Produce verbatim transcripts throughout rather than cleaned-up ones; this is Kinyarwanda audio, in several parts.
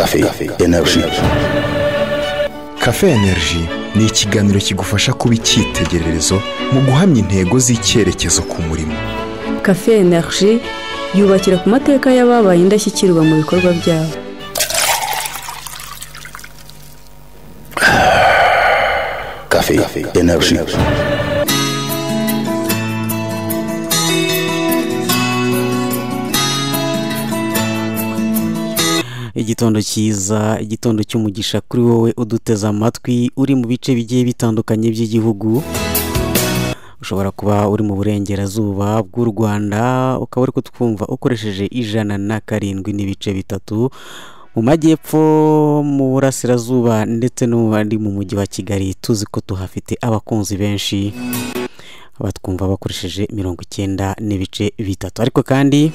Cafe Energy. Cafe Energy ni ikiganiro kigufasha kuba icyitegererezo mu guhamya intego z'icyerekezo ku murimo. Cafe Energy yubakira ku mateka y'ababaye indashyikirwa mu bikorwa byabo. Cafe Energy. Igitondo cyiza, igitondo cy'umugisha kuri wowe uduteza amatwi uri mu bice bigiye bitandukanye by'igihugu. Ushobora kuba uri mu burengerazuba bw'u Rwanda, ukaba uri kutwumva ukoresheje ijana na karindwi n'ibice bitatu, mu majyepfo, mu burasirazuba ndetse n'abandi mu mujyi wa Kigali. Tuzi ko tuhafite abakunzi benshi batwumva bakoresheje mirongo icyenda n'ibice bitatu, ariko kandi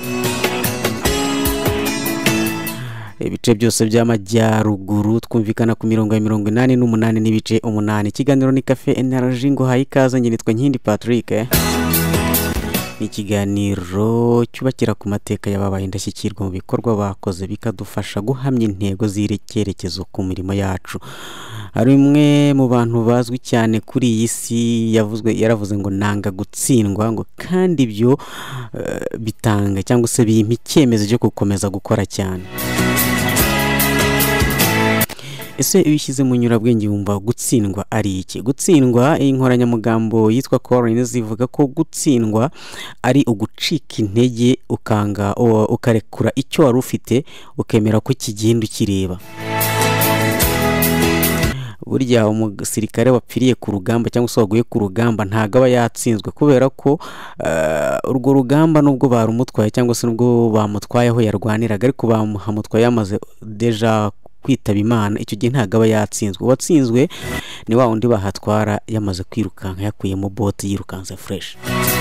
ibice byose by'amajyaruguru twumvikana ku mirongo ya mirongo inani n'umunani n'ibice umunani. Ikiganiro ni Cafe Energy, ngo hayi ikaze. Njye nitwa Nkindi Patrick. Ni ikiganiro cyubakira ku mateka y'ababaye indashyikirwa mu bikorwa bakoze bikadufasha guhamya intego z'icyerekezo ku mirimo yacu. Hari umwe mu bantu bazwi cyane kuri iyi si yavuzwe yaravuze ngo nanga gutsindwa, ngo kandi ibyo uh, bitanga cyangwa se bimpa icyemezo cyo gukomeza gukora cyane. Ese ibishyize mu nyurabwenge wumva gutsindwa ari iki? Gutsindwa, inkoranyamugambo yitwa Collins ivuga ko gutsindwa ari ugucika intege, ukanga ukarekura icyo wari ufite ukemera ko kigenda ukireba. Burya umusirikare wapfiriye ku rugamba cyangwa se waguye ku rugamba ntago aba yatsinzwe, kubera ko uh, urwo rugamba nubwo barumutwaye cyangwa se nubwo bamutwaye aho yarwaniraga, ariko bamuhamutwaye yamaze deja kwitaba Imana, icyo gihe ntago aba yatsinzwe. Uwatsinzwe ni wa undi bahatwara yamaze kwirukanka yakuyemo bote yirukanze fresh.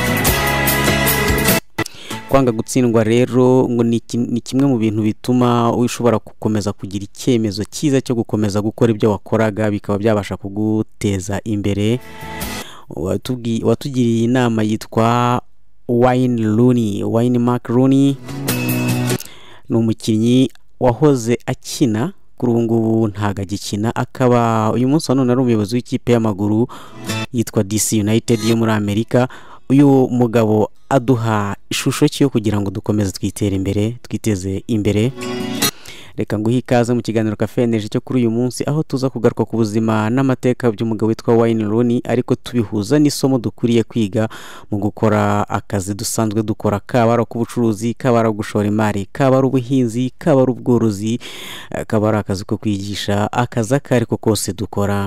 Kwanga gutsindwa rero ngo ni kimwe mu bintu bituma ushobora gukomeza kugira icyemezo cyiza cyo gukomeza gukora ibyo wakoraga, bikaba byabasha kuguteza imbere. Watugiriye inama yitwa Wayne Rooney. Wayne Mark Rooney ni umukinnyi wahoze akina, kuri ubu ngubu ntago agikina, akaba uyu munsi none ari umuyobozi w'ikipe y'amaguru yitwa D C United yo muri Amerika. Uyu mugabo aduha ishusho cyo kugira ngo dukomeze twitere imbere, twiteze imbere. Reka nguhe ikaze mu kiganiro Cafe Energy cyo kuri uyu munsi, aho tuza kugaruka ku buzima n'amateka by'umugabo witwa Wayne Rooney, ariko tubihuza n'isomo dukuriye kwiga mu gukora akazi dusanzwe dukora, kaba ari k'ubucuruzi, kaba ari gushora imari, kaba ari ubuhinzi, kaba ari ubworozi, kaba ari akazi ko kwigisha, akazi akariko kose dukora.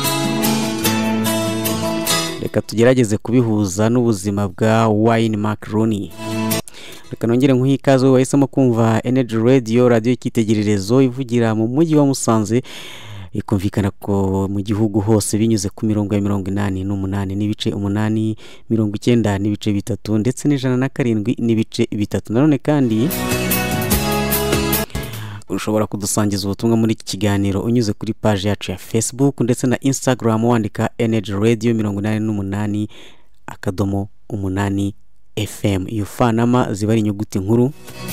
Reka tugerageze kubihuza n'ubuzima bwa Wayne Mark Rooney. Reka nongere nkuhe ikaze wahisemo kumva Energy Radio, radio y'ikitegererezo ivugira mu mujyi wa Musanze, ikumvikana ko mu gihugu hose binyuze ku mirongo ya mirongo inani n'umunani n'ibice umunani, mirongo icyenda n'ibice bitatu ndetse n'ijana na karindwi n'ibice bitatu. Nanone kandi ushobora kudusangiza ubutumwa muri iki kiganiro unyuze kuri page yacu ya Facebook ndetse na Instagram, wandika Energy Radio mirongo inani n'umunani akadomo umunani F M. Iyo fanama ziba ari inyuguti nkuru.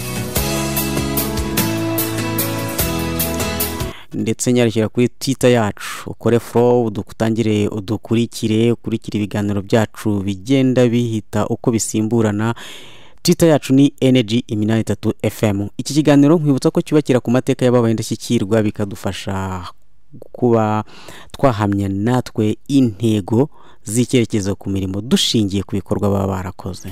Ndetse nyarukira kuri Twitter yacu, ukore follow, udukutangire udukurikire, ukurikire ibiganiro byacu bigenda bihita uko bisimburana. Twitter yacu ni Energy iminani itatu F M. Iki kiganiro nkwibutsa ko cyubakira ku mateka y'ababaye indashyikirwa, bikadufasha kuba twahamya natwe intego z'icyerekezo ku mirimo dushingiye ku bikorwa baba barakoze.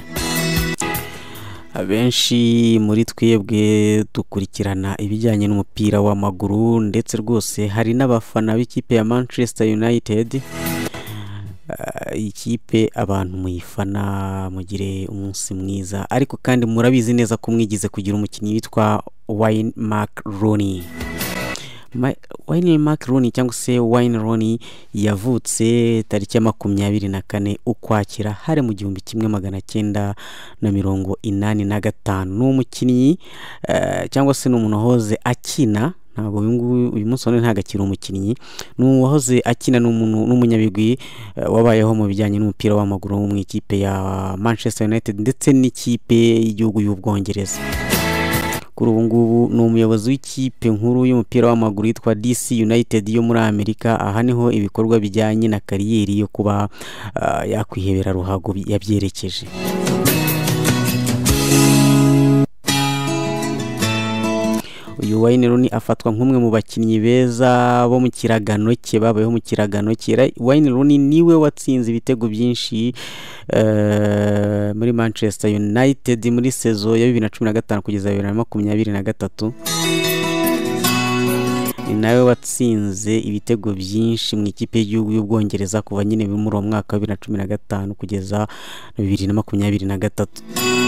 Abenshi muri twebwe dukurikirana ibijyanye n'umupira w'amaguru, ndetse rwose hari n'abafana b'ikipe ya Manchester United. Uh, ikipe abantu muyifana, mugire umunsi mwiza, ariko kandi murabizi neza ko mwigize kugira umukinnyi witwa Wayne Mark Rooney. Ma, Wayne Mark Rooney cyangwa se Wayne Rooney yavutse tariki ya makumyabiri na kane Ukwakira hari mu gihumbi kimwe magana cyenda na mirongo inani na gatanu. Ni umukinnyi uh, cyangwa se n'umuntu wahoze akina, ntabwo uyu munsi none ntagakira umukinnyi, n'uwahoze akina n'umuntu n'umunyabigwi uh, wabayeho mu bijyanye n'umupira w'amaguru mu ikipe ya Manchester United ndetse n'ikipe y'igihugu y'Ubwongereza. kuri ubu ngubu ni umuyobozi w'ikipe nkuru y'umupira w'amaguru yitwa D C United yo muri Amerika. Aha niho ibikorwa bijyanye na kariyeri yo kuba uh, yakwihebera ruhago yabyerekeje. Uyu Wayne Rooney afatwa nk'umwe mu bakinnyi beza bo mu kiragano cye babayeho mu kiragano cye. Wayne Rooney niwe watsinze ibitego byinshi uh, muri Manchester United muri sezo ya bibiri na cumi na gatanu kugeza bibiri na makumyabiri na gatatu. Ni nawe watsinze ibitego byinshi mu ikipe y'igihugu y'Ubwongereza kuva nyine muri uwo mwaka wa bibiri na cumi na gatanu kugeza bibiri na makumyabiri na gatatu.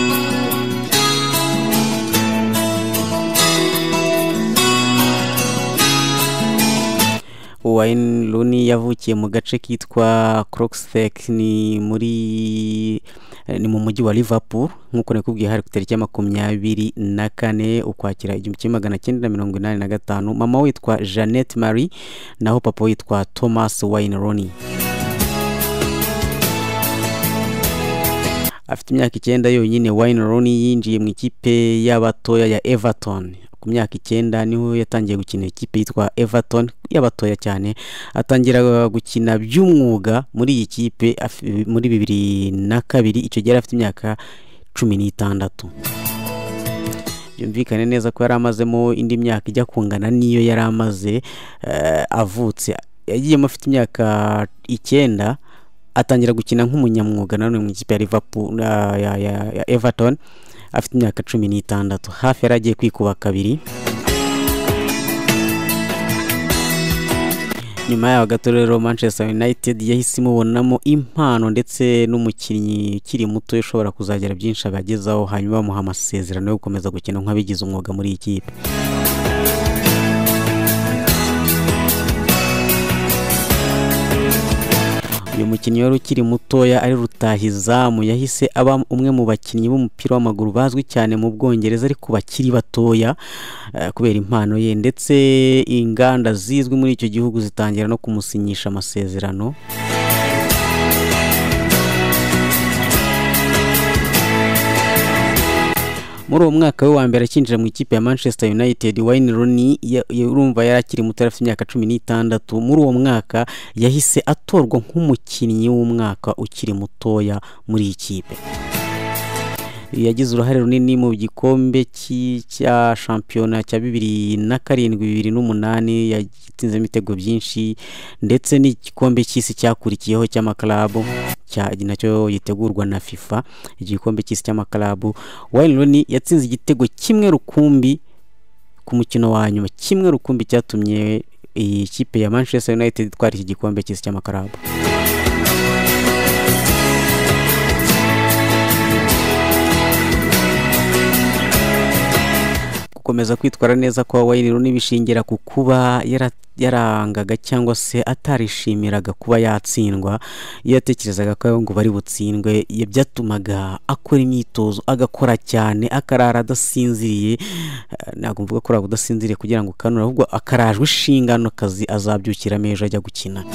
Wayne Rooney yavukiye mu gace kitwa Croxteth ni muri ni mu mujyi wa Liverpool nkuko nakubwiye hari ku tariki ya makumyabiri na kane ukwakira igihumbi kimwe magana cyenda mirongo inani na gatanu. Mama witwa Janet Marie naho papa witwa Thomas Wayne Rooney. Afite imyaka icyenda yonyine Wayne Rooney yinjiye mu ikipe y'abatoya ya Everton. Ku myaka icyenda niho yatangiye gukina ikipe yitwa Everton y'abatoya cyane. Atangira gukina by'umwuga muri iyi kipe muri bibiri na kabiri. Icyo gihe afite imyaka cumi n'itandatu. Byumvikane neza ko yari amazemo indi myaka ijya kungana niyo yari amaze uh, avutse. Yagiyemo afite imyaka icyenda atangira gukina nk'umunyamwuga nanone mu ikipe ya Liverpool uh, ya, ya, ya Everton. Afite imyaka cumi n'itandatu hafi yaragiye kwikuba kabiri. Nyuma yaho gato rero Manchester United yahise imubonamo impano ndetse n'umukinnyi ukiri muto ushobora kuzagera byinshi abagezaho, hanyuma bamuha amasezerano yo gukomeza gukina nk'abigize umwuga muri iyi kipe. Uyu mukinnyi wari ukiri mutoya ari rutahizamu yahise aba umwe mu bakinnyi b'umupira w'amaguru bazwi cyane mu Bwongereza ariko bakiri batoya uh, kubera impano ye, ndetse inganda zizwi muri icyo gihugu zitangira no kumusinyisha amasezerano. Muri uwo mwaka we wa mbere akinjira mu ikipe ya Manchester United, Wayne Rooney urumva yarakiri muto afite imyaka cumi n'itandatu. Muri uwo mwaka yahise atorwa nk'umukinnyi w'umwaka ukiri mutoya muri iyi kipe. Yagize uruhare runini mu gikombe cya shampiyona cya bibiri na karindwi bibiri n'umunani, yatsinze ibitego byinshi, ndetse n'igikombe cy'isi cyakurikiyeho cy'amaklabu cya nacyo yitegurwa na FIFA, igikombe cy'isi cy'amaklabu. Wayne Rooney yatsinze igitego kimwe rukumbi ku mukino wa nyuma, kimwe rukumbi cyatumye iyi kipe ya Manchester United itwara iki gikombe cy'isi cy'amaklabu. Gukomeza kwitwara neza kwa Wayne Rooney bishingira ku kuba yarangaga cyangwa se atarishimiraga kuba yatsindwa. Iyo yatekerezaga ko ngo bari butsindwe, byatumaga akora imyitozo agakora cyane, akarara adasinziriye. Ntabwo mvuga ko adasinziriye kugira ngo kanura, ahubwo akarajwe ishingano kazi azabyukira mejo ajya gukina.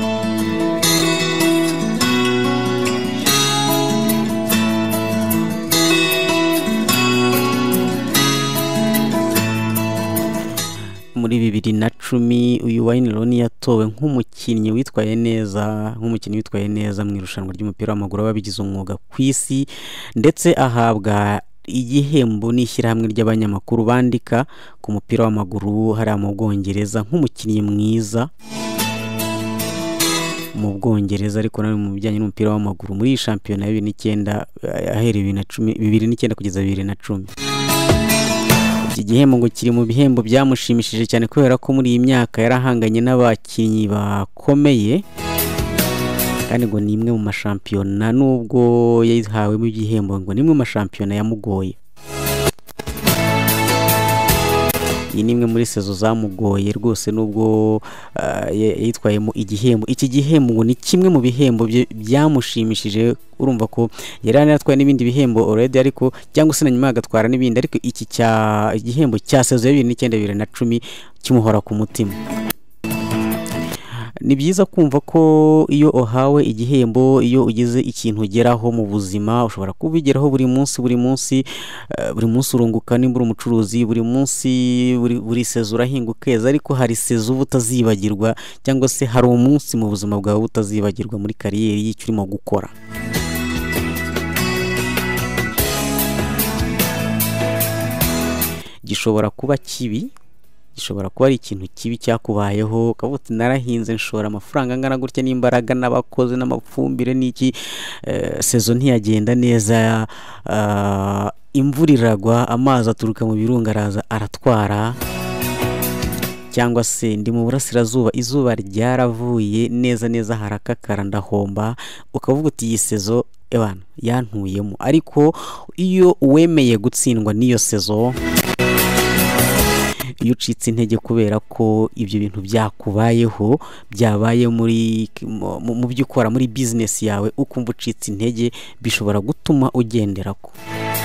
Muri bibiri na cumi uyu Wayne Rooney yatowe nk'umukinnyi witwaye neza nk'umukinnyi witwaye neza mu irushanwa ry'umupira w'amaguru w'abigize umwuga ku isi, ndetse ahabwa igihembo n'ishyirahamwe ry'abanyamakuru bandika ku mupira w'amaguru hariya mu Bwongereza nk'umukinnyi mwiza mu Bwongereza, ariko nawe mu bijyanye n'umupira w'amaguru muri shampiyona ya bibiri n'icyenda ahereye bibiri n'icyenda kugeza bibiri na cumi. Iki gihembo ngo kiri mu bihembo byamushimishije cyane kubera ko muri iyi myaka yarahanganye n'abakinnyi bakomeye, kandi ngo ni imwe mu mashampiyona nubwo yahawemo igihembo ngo ni imwe mu mashampiyona yamugoye. Iyi ni imwe muri sezo zamugoye rwose nubwo uh, yitwayemo igihembo. Iki gihembo ngo ni kimwe mu bihembo byamushimishije. Urumva ko yari yaratwaye n'ibindi bihembo already, ariko cyangwa se na nyuma agatwara n'ibindi, ariko iki cya igihembo cya sezo ya bibiri n'icyenda bibiri na cumi kimuhora ku mutima. ni byiza kumva ko iyo uhawe igihembo, iyo ugize ikintu ugeraho mu buzima, ushobora kubigeraho buri munsi buri munsi eh, buri munsi urunguka, nimba uri umucuruzi buri munsi, buri, buri sezo urahinga ukeza, ariko hari sezo uba utazibagirwa, cyangwa se hari umunsi mu buzima bwawe utazibagirwa muri kariyeri y'icyo urimo gukora. Gishobora kuba kibi, gishobora kuba ari ikintu kibi cyakubayeho, ukavuga uti narahinze nshora amafaranga angana gutya n'imbaraga n'abakozi n'amafumbire n'iki, eh, sezo ntiyagenda neza, uh, imvura iragwa, amazi aturuka mu birunga araza aratwara, cyangwa se ndi mu burasirazuba izuba ryaravuye neza neza harakakara ndahomba, ukavuga uti iyi sezo ebana yantuyemo. Ariko iyo uwemeye gutsindwa n'iyo sezo, iyo ucitse intege kubera ko ibyo bintu byakubayeho, byabaye muri mu byo ukora muri business yawe, ukumva ucitse intege, bishobora gutuma ugendera ko.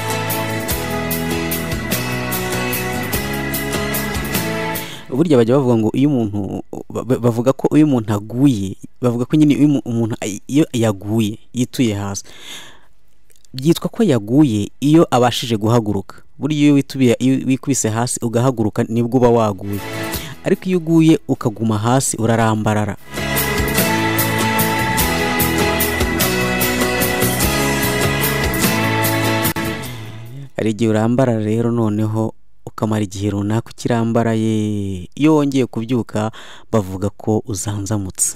Burya bajya bavuga ngo iyo umuntu bavuga ko iyo umuntu aguye, bavuga ko nyine iyo umuntu iyo yaguye yituye hasi, byitwa ko yaguye iyo abashije guhaguruka. Burya iyo witubiye, iyo wikubise hasi ugahaguruka nibwo uba waguye, ariko iyo uguye ukaguma hasi urarambarara. Hari igihe urambarara rero, noneho ukamara igihe runaka ukirambaraye, iyo wongeye kubyuka bavuga ko uzanzamutse.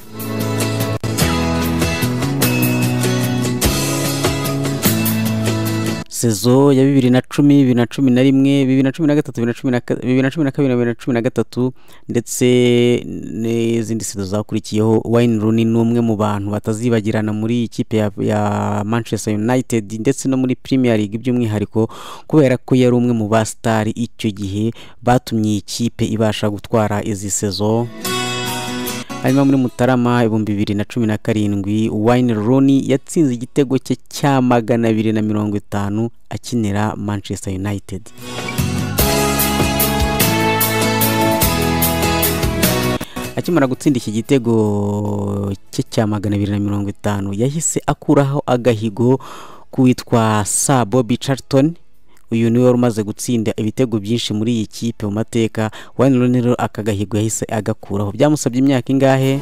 Sezo ya bibiri na cumi, bibiri na cumi na rimwe, bibiri na cumi na gatatu, bibiri na cumi na kabiri, bibiri na cumi na kabiri, bibiri na cumi na gatatu, ndetse n'izindi sezo zakurikiyeho, Wayne Rooney ni umwe mu bantu batazibagirana muri ikipe ya, ya Manchester United ndetse no muri Premier League by'umwihariko, kubera ko yari umwe mu ba star icyo gihe batumye ikipe ibasha gutwara izi sezo. Hanyuma muri Mutarama ibihumbi bibiri na cumi na karindwi, Wayne Rooney yatsinze igitego cye cya magana abiri na mirongo itanu akinira Manchester United. Akimara gutsinda iki gitego cye cya magana abiri na mirongo itanu, yahise akuraho agahigo kuwitwa Sir Bobby Charlton. Uyu niwe wari umaze gutsinda ibitego byinshi muri iyi kipe mu mateka. Wayne Rooney rero akagahigo yahise agakuraho. Byamusabye imyaka ingahe?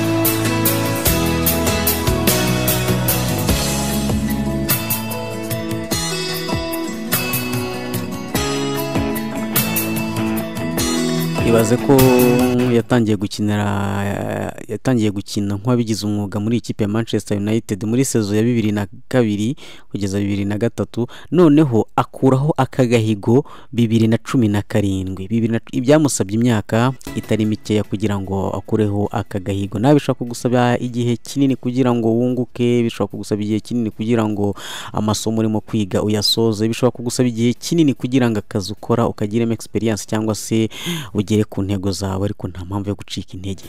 Ibaze ko yatangiye gukinira yatangiye gukina nk'abigize umwuga muri ikipe ya Manchester United muri sezo ya bibiri na kabiri kugeza bibiri na gatatu, noneho akuraho akagahigo bibiri na cumi na karindwi. Ibyamusabye imyaka itari mikeya kugira ngo akureho akagahigo. Nawe bishobora kugusaba igihe kinini kugira ngo wunguke, bishobora kugusaba igihe kinini kugira ngo amasomo urimo kwiga uyasoze, bishobora kugusaba igihe kinini kugira ngo akazi ukora ukagiremo experience cyangwa se ugere ku ntego zawe, ariko nta mpamvu yo gucika intege.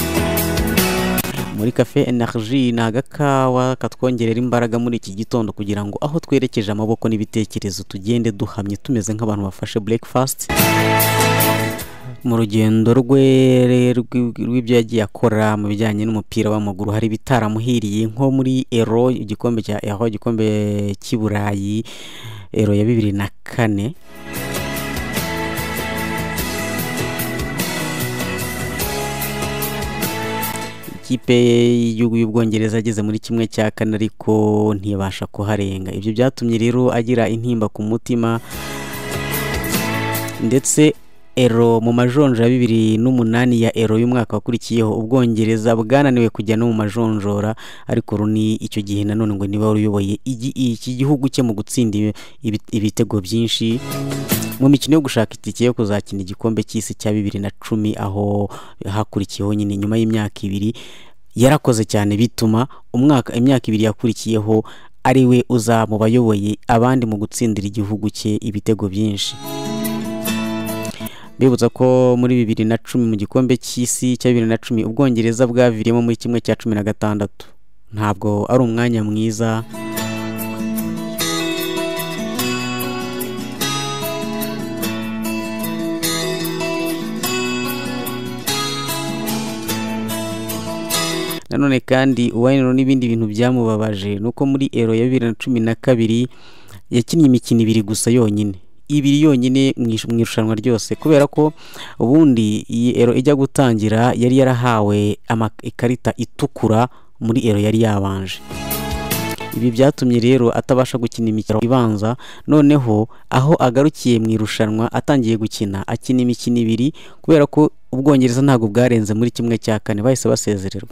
Muri Cafe Energy ni agakawa katwongerera imbaraga muri iki gitondo kugira ngo aho twerekeje amaboko n'ibitekerezo tugende duhamye tumeze nk'abantu bafashe breakfast mu rugendo rwe rw'ibyo yagiye akora mu bijyanye n'umupira w'amaguru. Hari bitaramuhiriye nko muri Euro, igikombe cya Euro, igikombe cy'i Burayi, Euro ya bibiri na kane. Ikipe y'igihugu y'Ubwongereza ageze muri kimwe cya kane ariko ntiyabasha kuharenga. Ibyo byatumye rero agira intimba ku mutima, ndetse Euro mu majonjora ya bibiri n'umunani ya Euro y'umwaka wakurikiyeho, Ubwongereza bwananiwe kujya no mu majonjora, ariko Rooney icyo gihe nanone ngo niba wari uyoboye iki gihugu cye mu gutsinda ibitego byinshi mu mikino yo gushaka itike yo kuzakina igikombe cy'isi cya bibiri na cumi, aho hakurikiyeho nyine nyuma y'imyaka ibiri. Yarakoze cyane bituma umwaka imyaka ibiri yakurikiyeho ari we uza mu bayoboye abandi mu gutsindira igihugu cye ibitego byinshi. Bibutsa ko muri bibiri na cumi mu gikombe cy'isi cya bibiri na cumi Ubwongereza bwaviriyemo muri kimwe cya cumi na gatandatu. Ntabwo ari umwanya mwiza. nanone kandi Wayne Rooney n'ibindi bintu byamubabaje nuko muri Euro ya bibiri na cumi na kabiri yakinnye imikino ibiri gusa yonyine ibiri yonyine mu irushanwa ryose, kubera ko ubundi iyi Euro ijya gutangira yari yarahawe ikarita itukura muri Euro yari yabanje. Ibi byatumye rero atabasha gukina imikino ibanza, noneho aho agarukiye mu irushanwa atangiye gukina akina imikino ibiri kubera ko Ubwongereza ntabwo bwarenze muri kimwe cya kane, bahise basezererwa.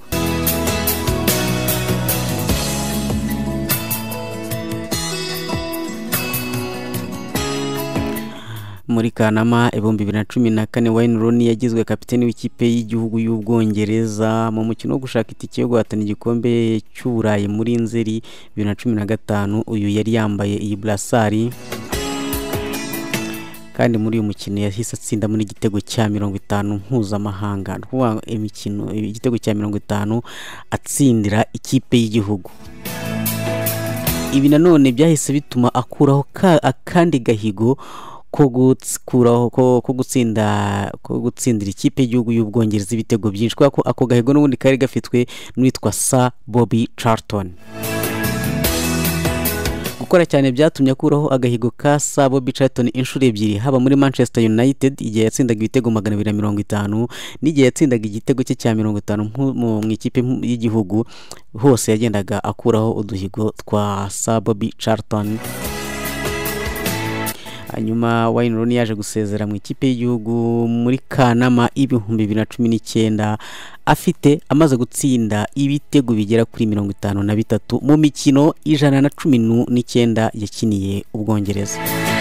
Muri Kanama ibihumbi bibiri na cumi na kane Wayne Rooney yagizwe kapiteni w'ikipe y'igihugu y'Ubwongereza mu mukino wo gushaka itike yo guhatana igikombe cy'Uburayi muri Nzeri bibiri na cumi na gatanu. Uyu yari yambaye iyi brassard kandi muri uyu mukino yahise atsinda muri igitego cya mirongo itanu mpuzamahanga, kuba imikino igitego cya mirongo itanu atsindira ikipe y'igihugu. Ibi nanone byahise bituma akuraho akandi gahigo ko gukuraho ko gutsinda ko gutsindira ikipe y'igihugu y'Ubwongereza ibitego byinshi, kuko ako gahigo n'ubundi kari gafitwe n'uwitwa Sir Bobby Charlton. Gukora cyane byatumye akuraho agahigo ka Sir Bobby Charlton inshuro ebyiri, haba muri Manchester United igihe yatsindaga ibitego magana abiri na mirongo itanu n'igihe yatsindaga igitego cye cya mirongo itanu mu ikipe y'igihugu. Hose yagendaga akuraho uduhigo twa Sir Bobby Charlton. Hanyuma Wayne Rooney yaje gusezera mu ikipe y'igihugu muri Kanama ibihumbi bibiri na cumi n'icyenda afite amaze gutsinda ibitego bigera kuri mirongo itanu na bitatu mu mikino ijana na cumi n'icyenda yakiniye Ubwongereza.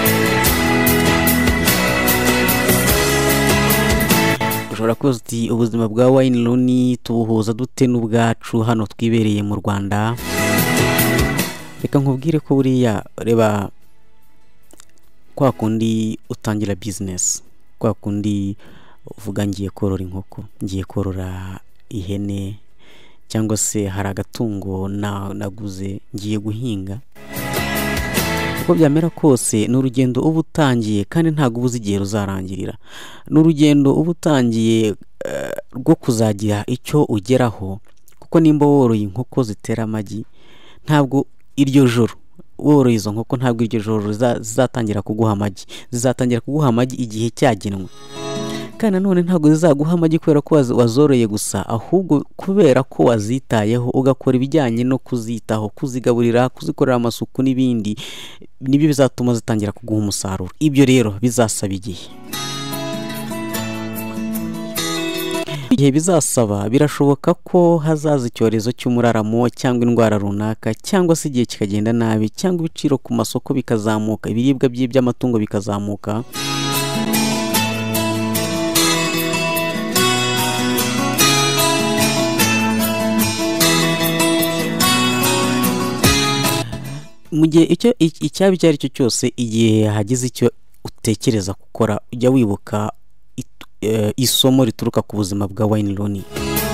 Ushobora kubaza uti ubuzima bwa Wayne Rooney tubuhuza dute n'ubwacu hano twibereye mu Rwanda? Reka nkubwire ko buriya reba kwa kundi utangira business, kwa kundi uvuga ngiye korora inkoko, ngiye korora ihene, cyangwa se hari agatungo na naguze ngiye guhinga. Uko byamera kose n'urugendo uba utangiye kandi ntago ubuze igihe ruzarangirira. N'urugendo uba utangiye uh, rwo kuzagira icyo ugeraho, kuko nimba woroye inkoko zitera amagi, ntabwo iryo joro woroye izo nkoko ntabwo iryo joro zizatangira kuguha amagi, zizatangira kuguha amagi igihe cyagenwe. Kandi nanone ntabwo zizaguha amagi kubera ko wazoroye gusa, ahubwo kubera ko wazitayeho ugakora ibijyanye no kuzitaho, kuzigaburira, kuzikorera amasuku n'ibindi, nibyo bizatuma zitangira kuguha umusaruro. Ibyo rero bizasaba igihe. Igihe bizasaba birashoboka ko hazaza icyorezo cy'umuraramo cyangwa indwara runaka, cyangwa se igihe kikagenda nabi, cyangwa ibiciro ku masoko bikazamuka, ibiribwa by'amatungo bikazamuka. Mu gihe icyo icyaba icyo ari cyo cyose, igihe hagize icyo utekereza gukora, ujya wibuka isomo rituruka ku buzima bwa Wayne Rooney.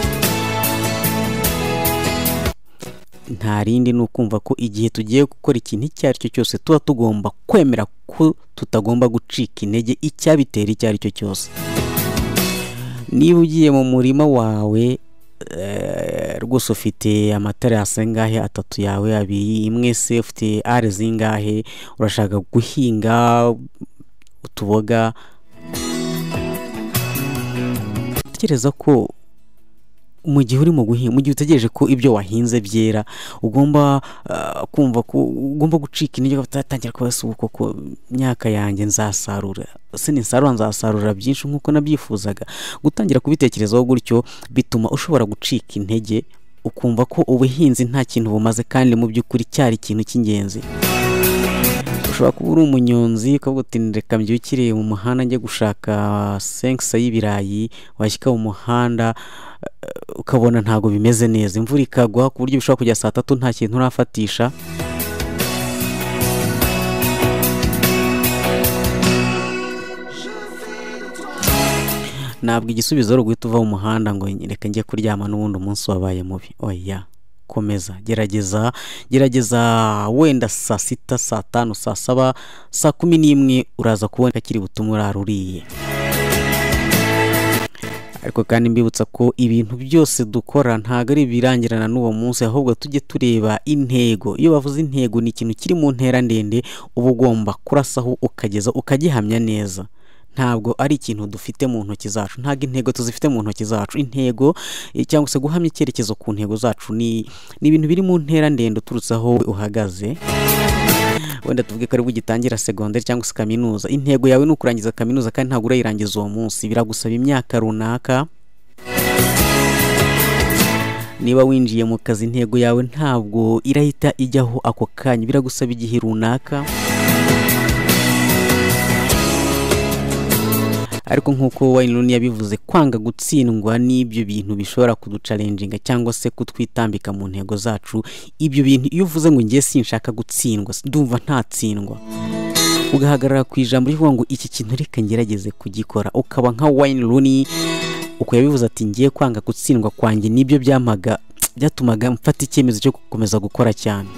Nta rindi ni ukumva ko igihe tugiye gukora ikintu icyo ari cyo cyose tuba tugomba kwemera ko tutagomba gucika intege icyabitera icyo ari cyo cyose. Niba ugiye mu murima wawe rwose ufite amaterasi angahe, atatu yawe abiri, imwe se ufite are zingahe, urashaka guhinga utuboga, tekereza ko mu gihe urimo guhinga, mu gihe utegereje ko ibyo wahinze byera, ugomba uh, kumva ko ugomba gucika intege, ugatangira kubasa uko myaka yanjye nzasarura, se nisarura nzasarura byinshi nkuko nabyifuzaga. Gutangira kubitekerezaho gutyo bituma ushobora gucika intege, ukumva ko ubuhinzi nta kintu bumaze kandi mu by'ukuri cyari ikintu cy'ingenzi. Ushobora kuba uri umunyonzi ukavuga uti reka mbyukire mu muhanda njye gushaka senkisa y'ibirayi, washyika mu muhanda ukabona ntago bimeze neza, imvura ikagwa ku buryo bishobora kujya saa tatu nta kintu urafatisha. Ntabwo igisubizo ari uguhita uva mu muhanda ngo reka njye kuryama n'ubundi umunsi wabaye mubi. Oya, komeza, gerageza gerageza wenda saa sita, saa tanu, saa saba, saa kumi n'imwe uraza kubona kiri butumwe uraruriye. ariko kandi mbibutsa ko ibintu byose dukora ntago ari birangirana n'uwo munsi, ahubwo tujye tureba intego. Iyo bavuze intego ni ikintu kiri mu ntera ndende uba ugomba kurasaho ukageza ukagihamya neza, ntabwo ari ikintu dufite mu ntoki zacu, ntabwo intego tuzifite mu ntoki zacu. Intego cyangwa se guhamya icyerekezo ku ntego zacu ni ni ibintu biri mu ntera ndende uturutse aho uhagaze. Wenda tuvuge ko ari bugitangira secondaire cyangwa se kaminuza, intego yawe ni ukurangiza kaminuza kandi ntabwo urayirangiza uwo munsi, biragusaba imyaka runaka. Niba winjiye mu kazi intego yawe ntabwo irahita ijyaho ako kanya, biragusaba igihe runaka. Ariko nk'uko Wayne Rooney yabivuze, kwanga gutsindwa n'ibyo bintu bishobora kuducalenjinga cyangwa se kutwitambika mu ntego zacu. Ibyo bintu iyo uvuze ngo ngiye sinshaka gutsindwa, ndumva ntatsindwa, ugahagarara ku ijambo rivuga ngo iki kintu reka ngerageze kugikora, ukaba nka Wayne Rooney uko yabivuze ati ngiye kwanga gutsindwa kwanjye nibyo byamaga byatumaga mfata icyemezo cyo gukomeza gukora cyane.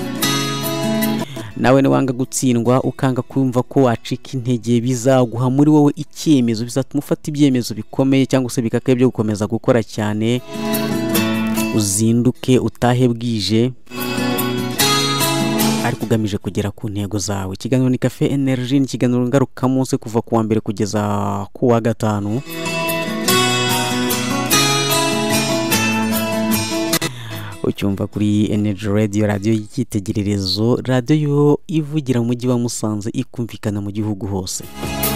Nawe ni wanga gutsindwa ukanga kumva ko wacika intege, bizaguha muri wowe icyemezo, bizatuma ufata ibyemezo bikomeye cyangwa se bikakaye byo gukomeza gukora cyane, uzinduke utahe bwije ariko ugamije kugera ku ntego zawe. Ikiganiro ni Cafe Energy, ni ikiganiro ngaruka munsi kuva ku wa mbere kugeza ku wa gatanu. Ucyumva kuri Energy Radio, radio y'icyitegererezo, radio ivugira mu mujyi wa Musanze ikumvikana mu gihugu hose.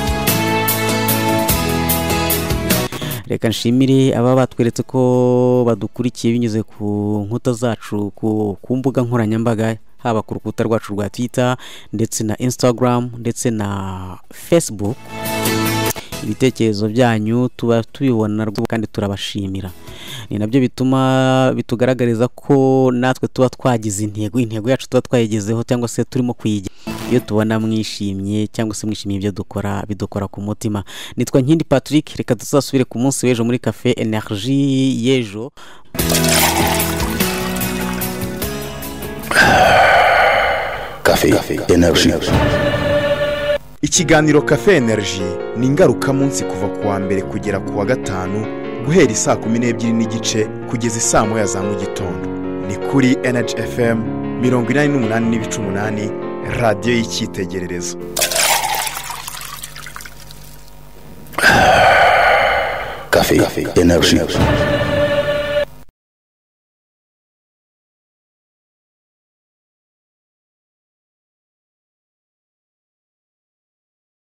Reka nshimire aba batweretse ko badukurikiye binyuze ku nkuta zacu ku mbuga nkoranyambaga, haba ku rukuta rwacu rwa Twitter ndetse na Instagram ndetse na Facebook. Ibitekerezo byanyu tuba tubibona kandi turabashimira, ni nabyo bituma bitugaragariza ko natwe tuba twagize intego intego yacu tuba twayigezeho cyangwa se turimo kwiga. Iyo tubona mwishimye cyangwa se mwishimiye ibyo dukora, bidukora ku mutima. Nitwa Nkindi Patrick, reka tuzasubire ku munsi w'ejo muri Cafe Energy y'ejo. Cafe Energy. Ikiganiro Cafe Energy ni ingaruka munsi kuva ku wa mbere kugera ku wa gatanu, guhera isaa kumi n'ebyiri n'igice kugeza isaa moya za mu gitondo. Ni kuri Energy F M mirongo inani n'umunani n'ibice umunani, radio y'icyitegererezo. Cafe Energy.